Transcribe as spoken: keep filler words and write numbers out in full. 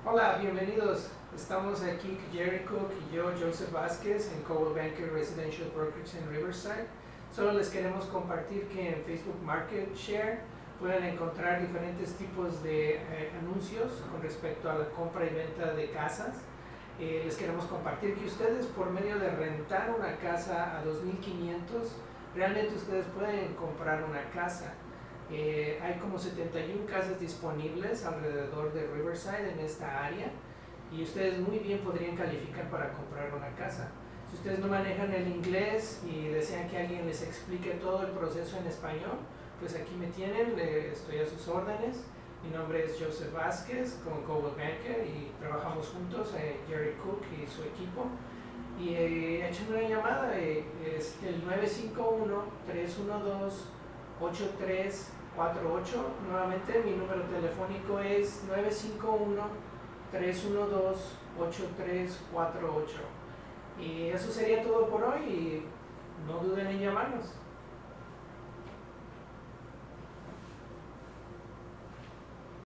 Hola, bienvenidos. Estamos aquí, Jerry Cook y yo, Joseph Vázquez, en Coldwell Banker Residential Brokerage en Riverside. Solo les queremos compartir que en Facebook Market Share pueden encontrar diferentes tipos de eh, anuncios con respecto a la compra y venta de casas. Eh, les queremos compartir que ustedes, por medio de rentar una casa a dos mil quinientos, realmente ustedes pueden comprar una casa. Eh, hay como setenta y una casas disponibles alrededor de Riverside en esta área y ustedes muy bien podrían calificar para comprar una casa. Si ustedes no manejan el inglés y desean que alguien les explique todo el proceso en español, pues aquí me tienen, eh, estoy a sus órdenes. Mi nombre es Joseph Vázquez con Coldwell Banker y trabajamos juntos, eh, Jerry Cook y su equipo. Y eh, echen una llamada, eh, es el nueve cinco uno, tres uno dos, ocho tres cuatro ocho. Nuevamente mi número telefónico es nueve cinco uno, tres uno dos, ocho tres cuatro ocho. Y eso sería todo por hoy y no duden en llamarnos.